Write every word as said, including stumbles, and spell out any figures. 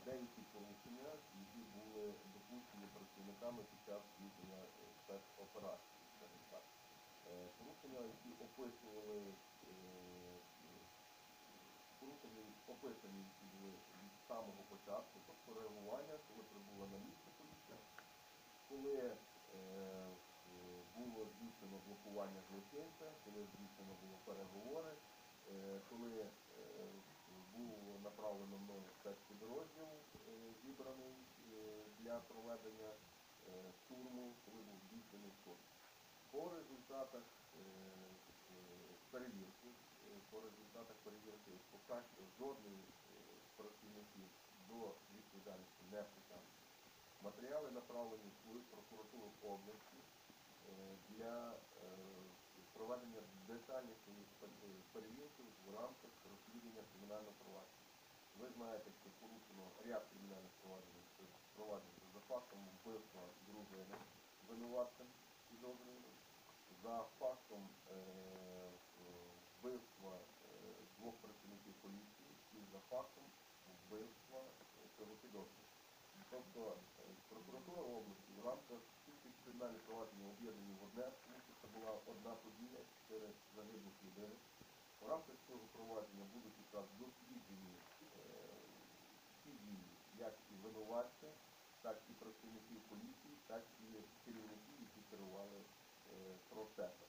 деякі порушення, які були допущені працівниками під час здійснення спецоперації, скажімо так. Порушення, які описували, порушення описані, які були від самого початку, тобто реагування, коли прибула на місце поліція, коли е, було здійснено блокування злочинця, коли здійснено було переговори, е, коли е, було направлено мною спецпідрозділ, е, зібраний е, для проведення е, штурму, коли був здійснений штурм. По результатах е, е, перевірки, е, по результатах перевірки поки що жодний е, з працівників до відповідальності не притягнений. Матеріали направлені в прокуратуру області е, для е, проведення детальнішої перевірки в рамках розслідування кримінального провадження. Ви знаєте, що порушено ряд кримінальних проваджень, проваджень за фактом вбивства дружини винуватцем підозрюваним, за фактом е, вбивства е, двох працівників поліції і за фактом вбивства цього підозрюваного. Тобто прокуратура області в рамках всіх цих кримінальних проваджень об'єднані в одне, тому що це була одна подія, чотири загиблих людей. В рамках цього провадження будуть якраз досліджені е, ті дії, як і винуватця, так і працівників поліції, так і керівників, які керували е, процесом.